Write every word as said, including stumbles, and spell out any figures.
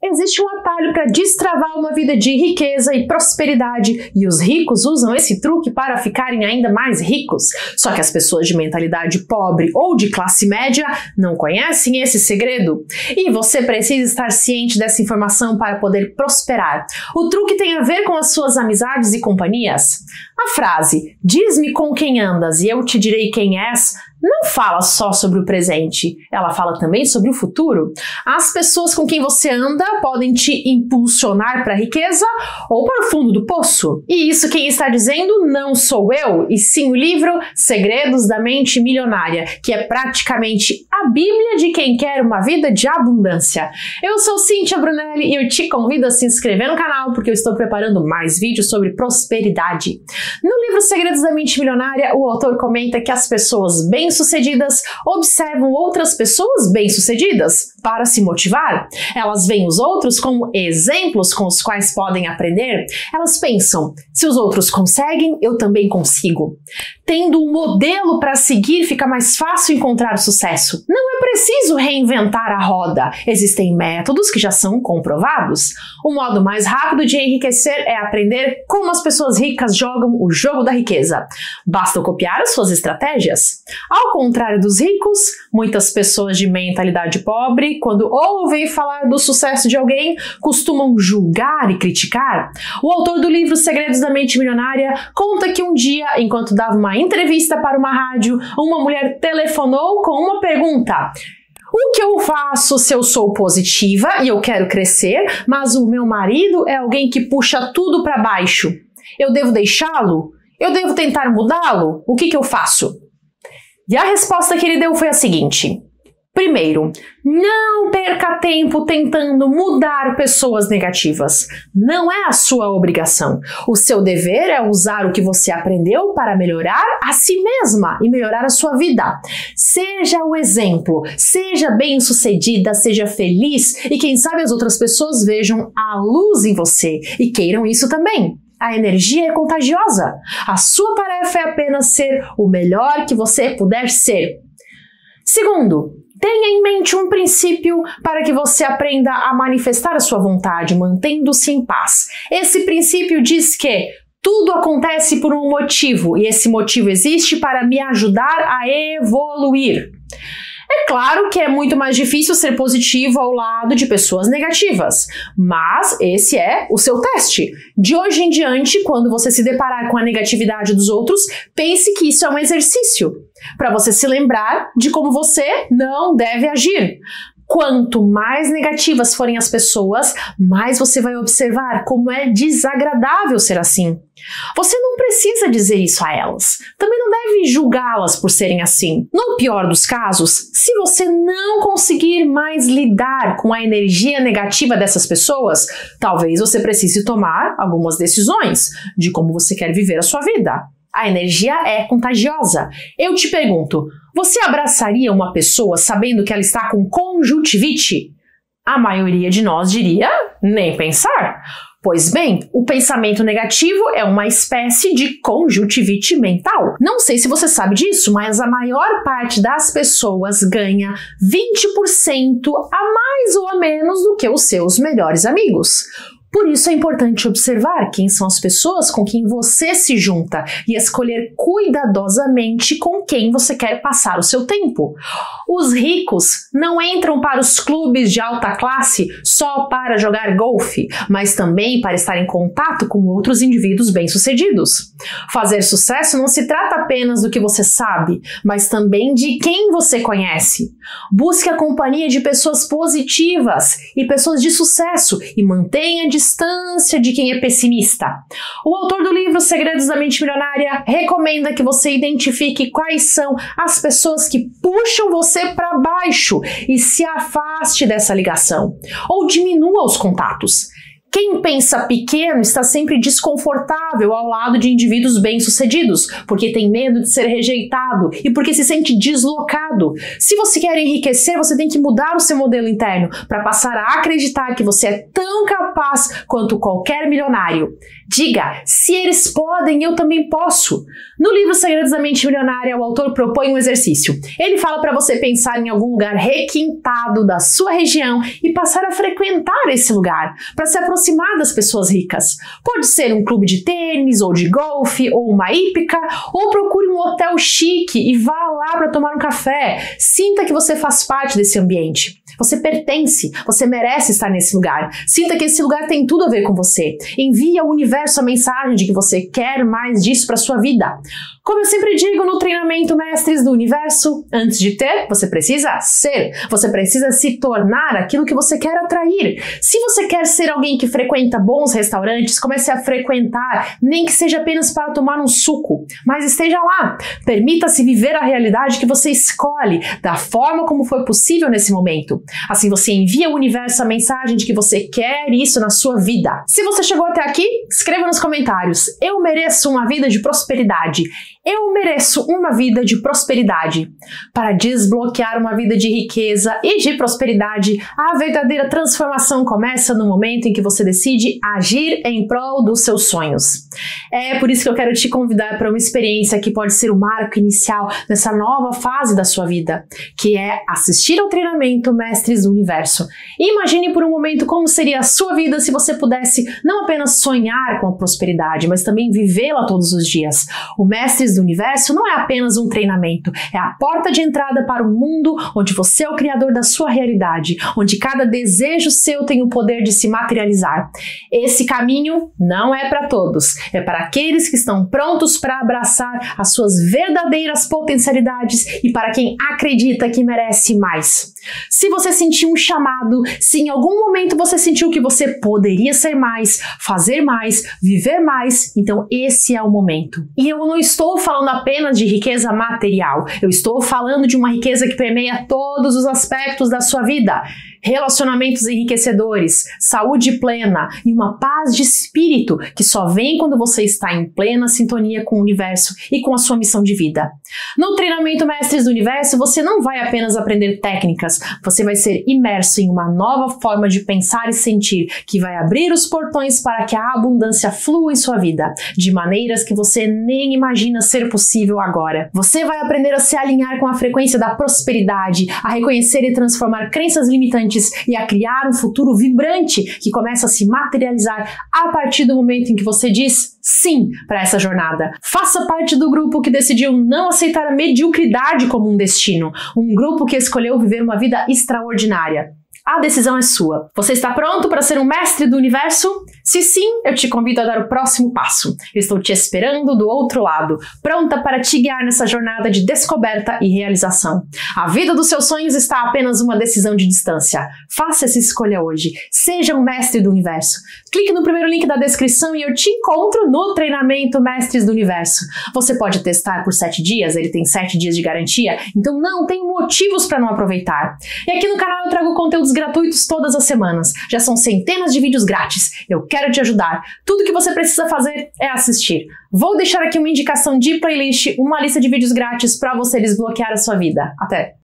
Existe um atalho para destravar uma vida de riqueza e prosperidade, e os ricos usam esse truque para ficarem ainda mais ricos. Só que as pessoas de mentalidade pobre ou de classe média não conhecem esse segredo. E você precisa estar ciente dessa informação para poder prosperar. O truque tem a ver com as suas amizades e companhias. A frase "diz-me com quem andas e eu te direi quem és" não fala só sobre o presente, ela fala também sobre o futuro. As pessoas com quem você anda podem te impulsionar para a riqueza ou para o fundo do poço. E isso quem está dizendo não sou eu, e sim o livro Segredos da Mente Milionária, que é praticamente a Bíblia de quem quer uma vida de abundância. Eu sou Cíntia Brunelli e eu te convido a se inscrever no canal porque eu estou preparando mais vídeos sobre prosperidade. No livro Segredos da Mente Milionária, o autor comenta que as pessoas bem-sucedidas observam outras pessoas bem-sucedidas para se motivar. Elas veem os outros como exemplos com os quais podem aprender. Elas pensam, se os outros conseguem, eu também consigo. Tendo um modelo para seguir, fica mais fácil encontrar sucesso. Não é preciso reinventar a roda. Existem métodos que já são comprovados. O modo mais rápido de enriquecer é aprender como as pessoas ricas jogam o jogo da riqueza. Basta copiar as suas estratégias. Ao contrário dos ricos, muitas pessoas de mentalidade pobre, quando ouvem falar do sucesso de alguém, costumam julgar e criticar. O autor do livro Segredos da Mente Milionária conta que um dia, enquanto dava uma entrevista para uma rádio, uma mulher telefonou com uma pergunta: o que eu faço se eu sou positiva e eu quero crescer, mas o meu marido é alguém que puxa tudo para baixo? Eu devo deixá-lo? Eu devo tentar mudá-lo? O que que eu faço? E a resposta que ele deu foi a seguinte: primeiro, não perca tempo tentando mudar pessoas negativas. Não é a sua obrigação. O seu dever é usar o que você aprendeu para melhorar a si mesma e melhorar a sua vida. Seja o exemplo, seja bem-sucedida, seja feliz e quem sabe as outras pessoas vejam a luz em você e queiram isso também. A energia é contagiosa. A sua tarefa é apenas ser o melhor que você puder ser. Segundo, tenha em mente um princípio para que você aprenda a manifestar a sua vontade, mantendo-se em paz. Esse princípio diz que tudo acontece por um motivo e esse motivo existe para me ajudar a evoluir. É claro que é muito mais difícil ser positivo ao lado de pessoas negativas, mas esse é o seu teste. De hoje em diante, quando você se deparar com a negatividade dos outros, pense que isso é um exercício para você se lembrar de como você não deve agir. Quanto mais negativas forem as pessoas, mais você vai observar como é desagradável ser assim. Você não precisa dizer isso a elas. Também não deve julgá-las por serem assim. No pior dos casos, se você não conseguir mais lidar com a energia negativa dessas pessoas, talvez você precise tomar algumas decisões de como você quer viver a sua vida. A energia é contagiosa. Eu te pergunto, você abraçaria uma pessoa sabendo que ela está com conjuntivite? A maioria de nós diria, nem pensar. Pois bem, o pensamento negativo é uma espécie de conjuntivite mental. Não sei se você sabe disso, mas a maior parte das pessoas ganha vinte por cento a mais ou a menos do que os seus melhores amigos. Por isso é importante observar quem são as pessoas com quem você se junta e escolher cuidadosamente com quem você quer passar o seu tempo. Os ricos não entram para os clubes de alta classe só para jogar golfe, mas também para estar em contato com outros indivíduos bem-sucedidos. Fazer sucesso não se trata apenas do que você sabe, mas também de quem você conhece. Busque a companhia de pessoas positivas e pessoas de sucesso e mantenha a distância de quem é pessimista. O autor do livro Segredos da Mente Milionária recomenda que você identifique quais são as pessoas que puxam você para baixo e se afaste dessa ligação, ou diminua os contatos. Quem pensa pequeno está sempre desconfortável ao lado de indivíduos bem-sucedidos, porque tem medo de ser rejeitado e porque se sente deslocado. Se você quer enriquecer, você tem que mudar o seu modelo interno para passar a acreditar que você é tão capaz quanto qualquer milionário. Diga, se eles podem, eu também posso. No livro Segredos da Mente Milionária, o autor propõe um exercício. Ele fala para você pensar em algum lugar requintado da sua região e passar a frequentar esse lugar, para se aproximar das pessoas ricas. Pode ser um clube de tênis, ou de golfe, ou uma hípica, ou procure um hotel chique e vá lá para tomar um café. Sinta que você faz parte desse ambiente. Você pertence, você merece estar nesse lugar. Sinta que esse lugar tem tudo a ver com você. Envie ao universo a mensagem de que você quer mais disso para sua vida. Como eu sempre digo no treinamento Mestres do Universo, antes de ter, você precisa ser. Você precisa se tornar aquilo que você quer atrair. Se você quer ser alguém que frequenta bons restaurantes, comece a frequentar, nem que seja apenas para tomar um suco, mas esteja lá. Permita-se viver a realidade que você escolhe, da forma como foi possível nesse momento. Assim você envia ao universo a mensagem de que você quer isso na sua vida. Se você chegou até aqui, escreva nos comentários: eu mereço uma vida de prosperidade. Eu mereço uma vida de prosperidade. Para desbloquear uma vida de riqueza e de prosperidade, a verdadeira transformação começa no momento em que você decide agir em prol dos seus sonhos. É por isso que eu quero te convidar para uma experiência que pode ser o marco inicial nessa nova fase da sua vida, que é assistir ao treinamento Mestres do Universo. Imagine por um momento como seria a sua vida se você pudesse não apenas sonhar com a prosperidade, mas também vivê-la todos os dias. O Mestres do Universo não é apenas um treinamento, é a porta de entrada para um mundo onde você é o criador da sua realidade, onde cada desejo seu tem o poder de se materializar. Esse caminho não é para todos, é para aqueles que estão prontos para abraçar as suas verdadeiras potencialidades e para quem acredita que merece mais. Se você sentiu um chamado, se em algum momento você sentiu que você poderia ser mais, fazer mais, viver mais, então esse é o momento. E eu não estou falando apenas de riqueza material, eu estou falando de uma riqueza que permeia todos os aspectos da sua vida. Relacionamentos enriquecedores, saúde plena e uma paz de espírito que só vem quando você está em plena sintonia com o universo e com a sua missão de vida. No treinamento Mestres do Universo, você não vai apenas aprender técnicas, você vai ser imerso em uma nova forma de pensar e sentir que vai abrir os portões para que a abundância flua em sua vida, de maneiras que você nem imagina ser possível agora. Você vai aprender a se alinhar com a frequência da prosperidade, a reconhecer e transformar crenças limitantes e a criar um futuro vibrante que começa a se materializar a partir do momento em que você diz sim para essa jornada. Faça parte do grupo que decidiu não aceitar a mediocridade como um destino, um grupo que escolheu viver uma vida extraordinária. A decisão é sua. Você está pronto para ser um mestre do universo? Se sim, eu te convido a dar o próximo passo. Eu estou te esperando do outro lado, pronta para te guiar nessa jornada de descoberta e realização. A vida dos seus sonhos está a apenas uma decisão de distância. Faça essa escolha hoje. Seja um mestre do universo. Clique no primeiro link da descrição e eu te encontro no treinamento Mestres do Universo. Você pode testar por sete dias, ele tem sete dias de garantia, então não tem motivos para não aproveitar. E aqui no canal eu trago conteúdos gratuitos todas as semanas. Já são centenas de vídeos grátis. Eu quero te ajudar. Tudo que você precisa fazer é assistir. Vou deixar aqui uma indicação de playlist, uma lista de vídeos grátis para você desbloquear a sua vida. Até!